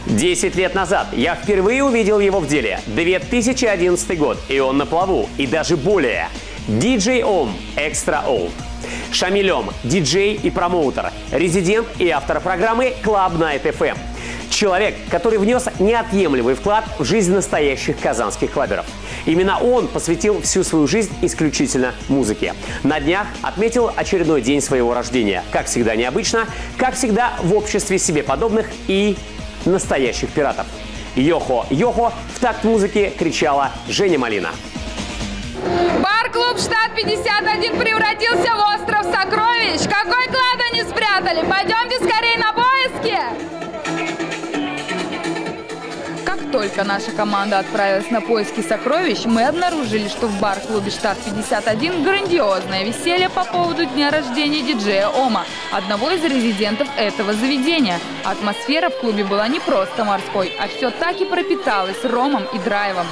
10 лет назад я впервые увидел его в деле. 2011 год, и он на плаву, и даже более. DJ Om Extra Old. Шамиль Ом – диджей и промоутер, резидент и автор программы Club Night FM. Человек, который внес неотъемлемый вклад в жизнь настоящих казанских клаберов. Именно он посвятил всю свою жизнь исключительно музыке. На днях отметил очередной день своего рождения. Как всегда необычно, как всегда в обществе себе подобных и настоящих пиратов. Йохо, йохо, в такт музыки кричала Женя Малина. Бар-клуб «Штат 51» превратился в остров сокровищ. Какой клад они спрятали? Пойдемте скорее на поиски! Как только наша команда отправилась на поиски сокровищ, мы обнаружили, что в бар-клубе «Штат 51» грандиозное веселье по поводу дня рождения диджея Ома, одного из резидентов этого заведения. Атмосфера в клубе была не просто морской, а все так и пропиталась ромом и драйвом.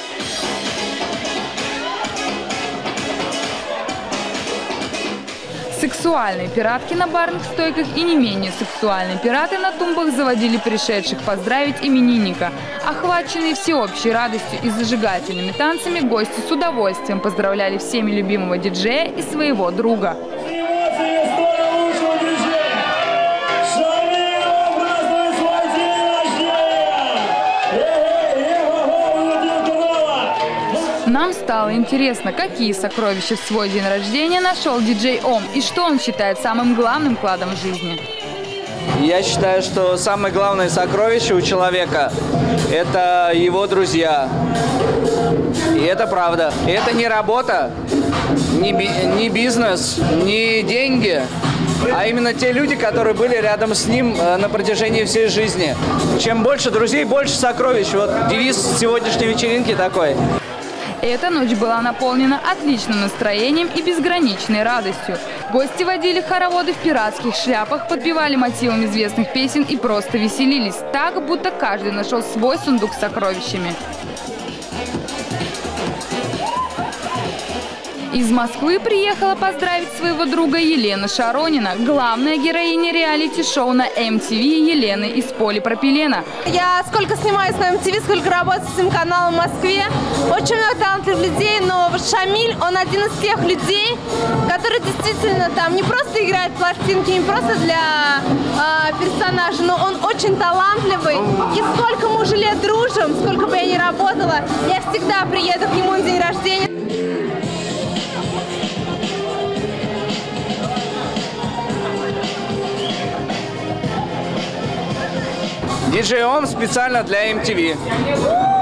Сексуальные пиратки на барных стойках и не менее сексуальные пираты на тумбах заводили пришедших поздравить именинника. Охваченные всеобщей радостью и зажигательными танцами, гости с удовольствием поздравляли всеми любимого диджея и своего друга. Нам стало интересно, какие сокровища в свой день рождения нашел диджей Ом и что он считает самым главным кладом в жизни. Я считаю, что самое главное сокровище у человека – это его друзья. И это правда. И это не работа, не бизнес, не деньги, а именно те люди, которые были рядом с ним на протяжении всей жизни. Чем больше друзей, больше сокровищ. Вот девиз сегодняшней вечеринки такой. Эта ночь была наполнена отличным настроением и безграничной радостью. Гости водили хороводы в пиратских шляпах, подпевали мотивам известных песен и просто веселились так, будто каждый нашел свой сундук с сокровищами. Из Москвы приехала поздравить своего друга Елена Шаронина, главная героиня реалити-шоу на MTV Елены из полипропилена. Я сколько снимаюсь на MTV, сколько работаю с этим каналом в Москве. Очень много талантливых людей, но вот Шамиль, он один из тех людей, который действительно там не просто играет пластинки, не просто для персонажа, но он очень талантливый. И сколько мы уже лет дружим, сколько бы я ни работала, я всегда приеду к нему на день рождения. DJ Om специально для MTV.